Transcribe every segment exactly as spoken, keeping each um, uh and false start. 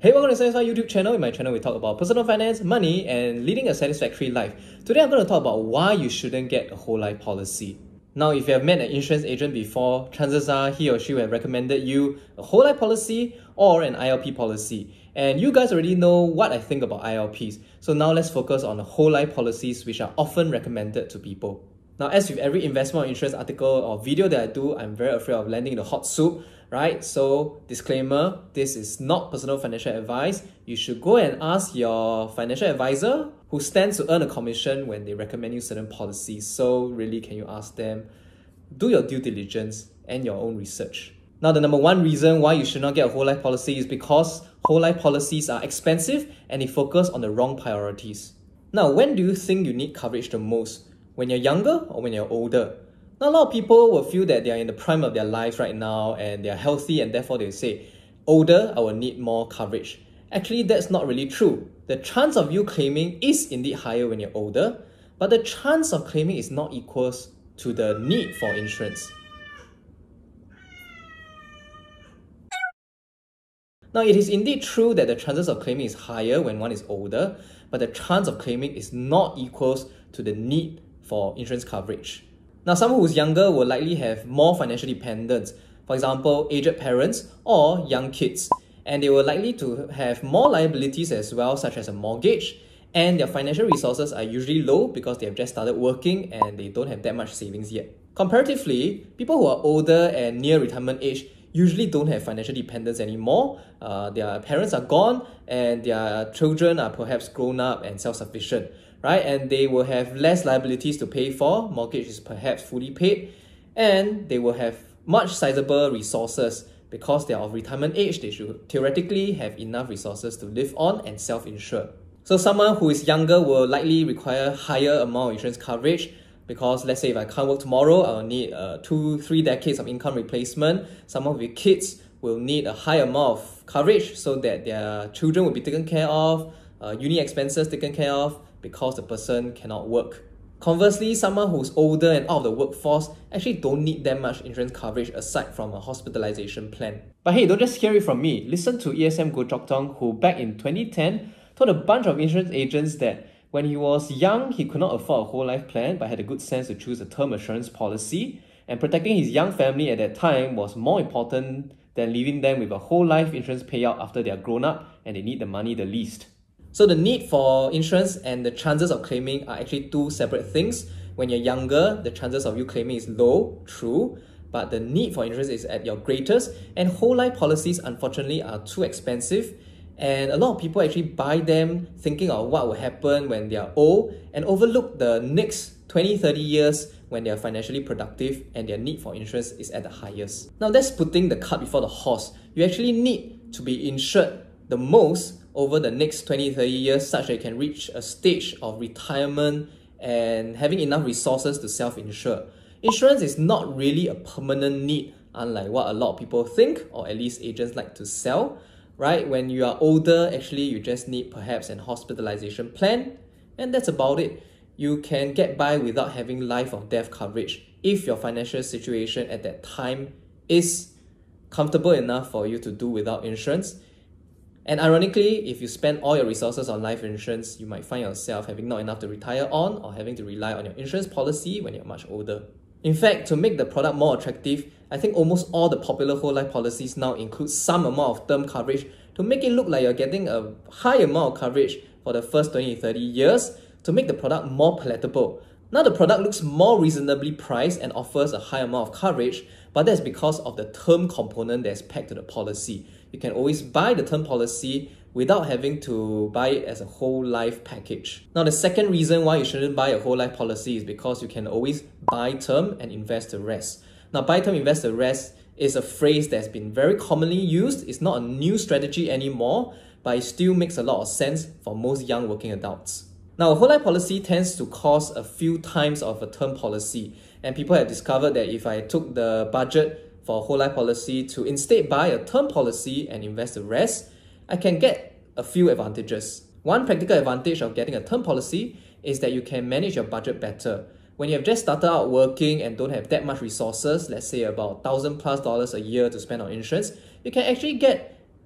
Hey, welcome to Satisfy YouTube channel. In my channel, we talk about personal finance, money, and leading a satisfactory life. Today, I'm going to talk about why you shouldn't get a whole life policy. Now, if you have met an insurance agent before, chances are he or she will have recommended you a whole life policy or an I L P policy. And you guys already know what I think about I L Ps. So now let's focus on the whole life policies which are often recommended to people. Now, as with every investment or insurance article or video that I do, I'm very afraid of landing in the hot soup, right? So, disclaimer, this is not personal financial advice. You should go and ask your financial advisor who stands to earn a commission when they recommend you certain policies. So, really, can you ask them? Do your due diligence and your own research. Now, the number one reason why you should not get a whole life policy is because whole life policies are expensive and they focus on the wrong priorities. Now, when do you think you need coverage the most? When you're younger or when you're older? Now, a lot of people will feel that they are in the prime of their lives right now and they are healthy, and therefore they will say, older, I will need more coverage. Actually, that's not really true. The chance of you claiming is indeed higher when you're older, but the chance of claiming is not equal to the need for insurance. Now, it is indeed true that the chances of claiming is higher when one is older, but the chance of claiming is not equal to the need for insurance coverage. Now, someone who's younger will likely have more financial dependence, for example, aged parents or young kids, and they will likely to have more liabilities as well, such as a mortgage, and their financial resources are usually low because they have just started working and they don't have that much savings yet. Comparatively, people who are older and near retirement age usually don't have financial dependence anymore. Uh, their parents are gone and their children are perhaps grown up and self-sufficient, right? And they will have less liabilities to pay for, mortgage is perhaps fully paid, and they will have much sizable resources because they are of retirement age. They should theoretically have enough resources to live on and self-insure. So someone who is younger will likely require higher amount of insurance coverage because let's say if I can't work tomorrow, I'll need uh, two, three decades of income replacement. Someone with kids will need a high amount of coverage so that their children will be taken care of, uh, uni expenses taken care of because the person cannot work. Conversely, someone who's older and out of the workforce actually don't need that much insurance coverage aside from a hospitalization plan. But hey, don't just hear it from me. Listen to E S M Goh Chok Tong, who back in twenty ten told a bunch of insurance agents that when he was young, he could not afford a whole life plan but had a good sense to choose a term assurance policy, and protecting his young family at that time was more important than leaving them with a whole life insurance payout after they are grown up and they need the money the least. So the need for insurance and the chances of claiming are actually two separate things. When you're younger, the chances of you claiming is low, true, but the need for insurance is at your greatest, and whole life policies unfortunately are too expensive. And a lot of people actually buy them thinking of what will happen when they are old and overlook the next twenty, thirty years when they are financially productive and their need for insurance is at the highest. Now that's putting the cart before the horse. You actually need to be insured the most over the next twenty, thirty years such that you can reach a stage of retirement and having enough resources to self-insure. Insurance is not really a permanent need, unlike what a lot of people think, or at least agents like to sell. Right? When you are older, actually you just need perhaps an hospitalization plan, and that's about it. You can get by without having life or death coverage if your financial situation at that time is comfortable enough for you to do without insurance. And ironically, if you spend all your resources on life insurance, you might find yourself having not enough to retire on or having to rely on your insurance policy when you're much older. In fact, to make the product more attractive, I think almost all the popular whole life policies now include some amount of term coverage to make it look like you're getting a high amount of coverage for the first twenty to thirty years to make the product more palatable. Now the product looks more reasonably priced and offers a high amount of coverage, but that's because of the term component that's packed to the policy. You can always buy the term policy without having to buy it as a whole life package. Now the second reason why you shouldn't buy a whole life policy is because you can always buy term and invest the rest. Now buy term, invest the rest is a phrase that's been very commonly used. It's not a new strategy anymore, but it still makes a lot of sense for most young working adults. Now a whole life policy tends to cost a few times of a term policy, and people have discovered that if I took the budget for a whole life policy to instead buy a term policy and invest the rest, I can get a few advantages. One practical advantage of getting a term policy is that you can manage your budget better. When you have just started out working and don't have that much resources, let's say about one thousand plus dollars a year to spend on insurance, you can actually get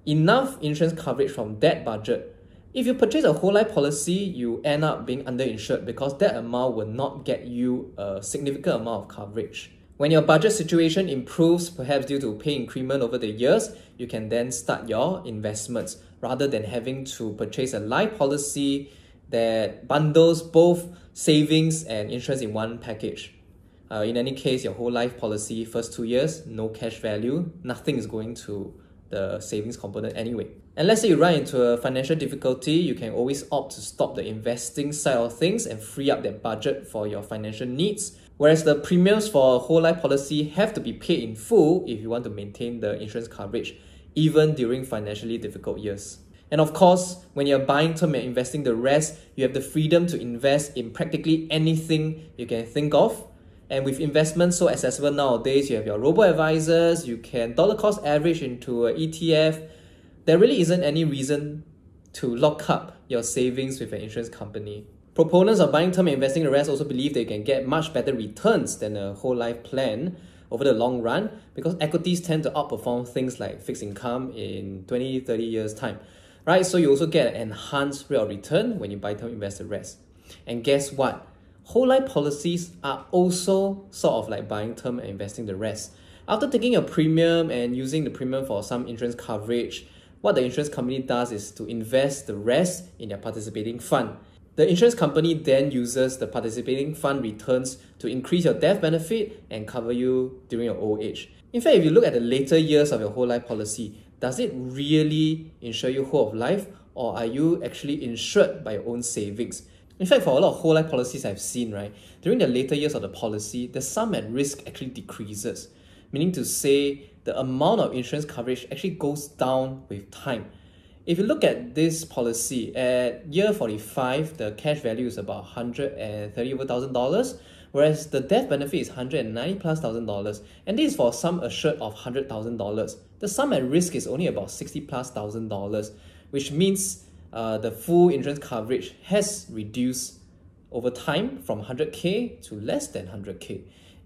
enough insurance coverage from that budget. If you purchase a whole life policy, you end up being underinsured because that amount will not get you a significant amount of coverage. When your budget situation improves, perhaps due to pay increment over the years, you can then start your investments rather than having to purchase a life policy that bundles both savings and insurance in one package. Uh, in any case, your whole life policy, first two years, no cash value, nothing is going to the savings component anyway. And let's say you run into a financial difficulty, you can always opt to stop the investing side of things and free up that budget for your financial needs. Whereas the premiums for a whole life policy have to be paid in full if you want to maintain the insurance coverage, even during financially difficult years. And of course, when you're buying term and investing the rest, you have the freedom to invest in practically anything you can think of. And with investments so accessible nowadays, you have your robo-advisors, you can dollar cost average into an E T F. There really isn't any reason to lock up your savings with an insurance company. Proponents of buying term and investing the rest also believe they can get much better returns than a whole life plan over the long run because equities tend to outperform things like fixed income in twenty, thirty years time. Right? So you also get an enhanced rate of return when you buy term invest the rest. And guess what? Whole life policies are also sort of like buying term and investing the rest. After taking your premium and using the premium for some insurance coverage, what the insurance company does is to invest the rest in their participating fund. The insurance company then uses the participating fund returns to increase your death benefit and cover you during your old age. In fact, if you look at the later years of your whole life policy, does it really insure you whole of life, or are you actually insured by your own savings? In fact, for a lot of whole life policies I've seen, right, during the later years of the policy, the sum at risk actually decreases, meaning to say the amount of insurance coverage actually goes down with time. If you look at this policy, at year forty-five, the cash value is about one hundred thirty thousand dollars, whereas the death benefit is one hundred ninety plus thousand dollars, and this is for sum assured of one hundred thousand dollars. The sum at risk is only about sixty plus thousand dollars, which means uh, the full insurance coverage has reduced over time from one hundred K to less than one hundred K.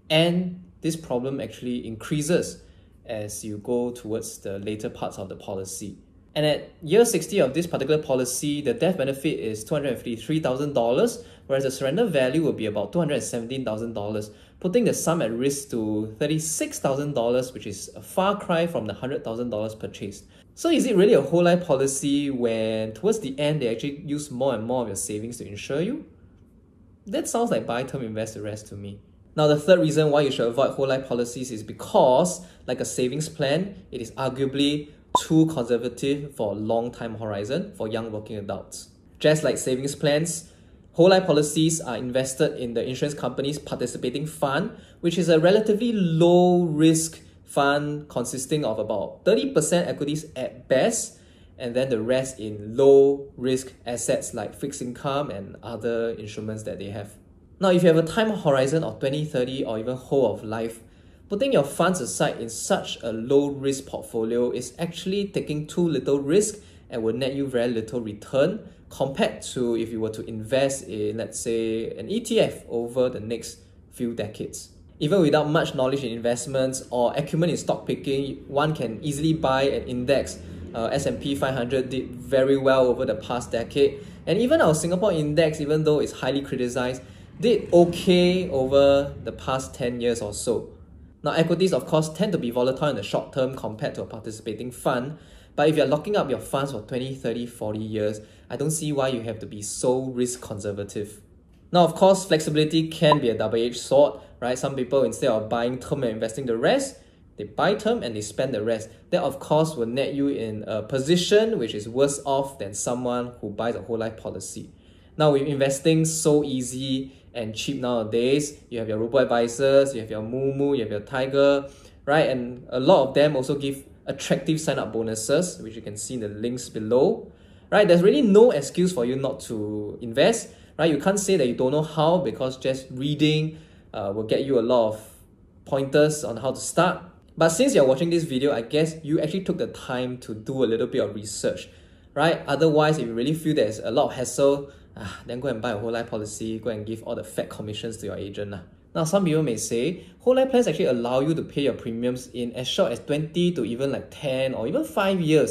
And this problem actually increases as you go towards the later parts of the policy. And at year sixty of this particular policy, the death benefit is two hundred fifty-three thousand dollars, whereas the surrender value will be about two hundred seventeen thousand dollars, putting the sum at risk to thirty-six thousand dollars, which is a far cry from the one hundred thousand dollars purchased. So is it really a whole life policy when towards the end they actually use more and more of your savings to insure you? That sounds like buy term invest the rest to me. Now, the third reason why you should avoid whole life policies is because, like a savings plan, it is arguably too conservative for a long time horizon for young working adults. Just like savings plans, whole life policies are invested in the insurance company's participating fund, which is a relatively low risk fund consisting of about thirty percent equities at best, and then the rest in low risk assets like fixed income and other instruments that they have. Now, if you have a time horizon of twenty, thirty or even whole of life, putting your funds aside in such a low risk portfolio is actually taking too little risk and will net you very little return compared to if you were to invest in, let's say, an E T F over the next few decades. Even without much knowledge in investments or acumen in stock picking, one can easily buy an index. Uh, S and P five hundred did very well over the past decade, and even our Singapore index, even though it's highly criticized, did okay over the past ten years or so. Now, equities of course tend to be volatile in the short term compared to a participating fund, but if you're locking up your funds for twenty, thirty, forty years, I don't see why you have to be so risk conservative. Now, of course, flexibility can be a double-edged sword, right? Some people, instead of buying term and investing the rest, they buy term and they spend the rest. That of course will net you in a position which is worse off than someone who buys a whole life policy. Now, with investing so easy and cheap nowadays, you have your robo-advisors, you have your Moomoo, you have your Tiger, right? And a lot of them also give attractive sign-up bonuses, which you can see in the links below, right? There's really no excuse for you not to invest, right? You can't say that you don't know how, because just reading uh, will get you a lot of pointers on how to start. But since you're watching this video, I guess you actually took the time to do a little bit of research, right? Otherwise, if you really feel there's a lot of hassle, ah, then go and buy a whole life policy, go and give all the fat commissions to your agent. Lah. Now, some people may say, whole life plans actually allow you to pay your premiums in as short as twenty to even like ten or even five years.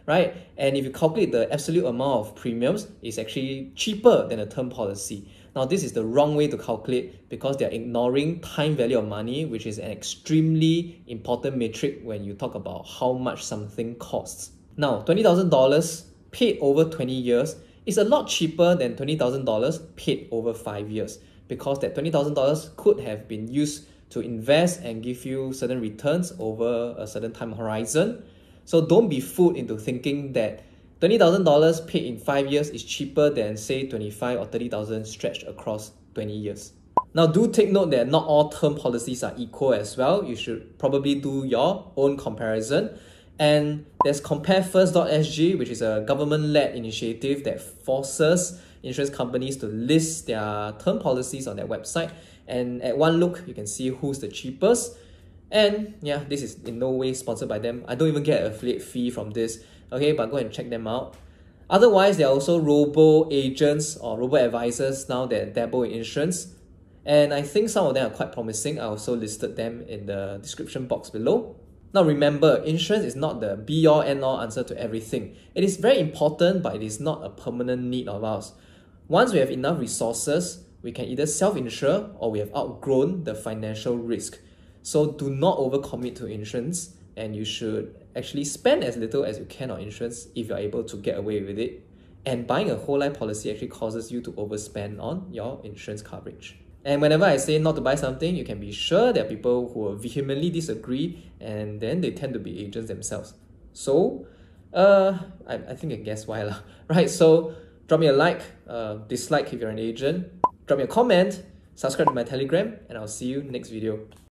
right? And if you calculate the absolute amount of premiums, it's actually cheaper than a term policy. Now, this is the wrong way to calculate because they're ignoring time value of money, which is an extremely important metric when you talk about how much something costs. Now, twenty thousand dollars paid over twenty years is a lot cheaper than twenty thousand dollars paid over five years because that twenty thousand dollars could have been used to invest and give you certain returns over a certain time horizon. So don't be fooled into thinking that twenty thousand dollars paid in five years is cheaper than say twenty-five or thirty thousand stretched across twenty years. Now do take note that not all term policies are equal as well. You should probably do your own comparison. And there's compare first dot S G, which is a government-led initiative that forces insurance companies to list their term policies on their website. And at one look, you can see who's the cheapest. And yeah, this is in no way sponsored by them. I don't even get an affiliate fee from this. Okay, but go and check them out. Otherwise, there are also robo-agents or robo-advisors now that dabble in insurance. And I think some of them are quite promising. I also listed them in the description box below. Now remember, insurance is not the be-all end-all answer to everything. It is very important, but it is not a permanent need of ours. Once we have enough resources, we can either self-insure or we have outgrown the financial risk. So do not overcommit to insurance, and you should actually spend as little as you can on insurance if you're able to get away with it. And buying a whole life policy actually causes you to overspend on your insurance coverage. And whenever I say not to buy something, you can be sure there are people who will vehemently disagree, and then they tend to be agents themselves. So, uh, I, I think I guess why lah. Right, so drop me a like, uh, dislike if you're an agent, drop me a comment, subscribe to my Telegram, and I'll see you next video.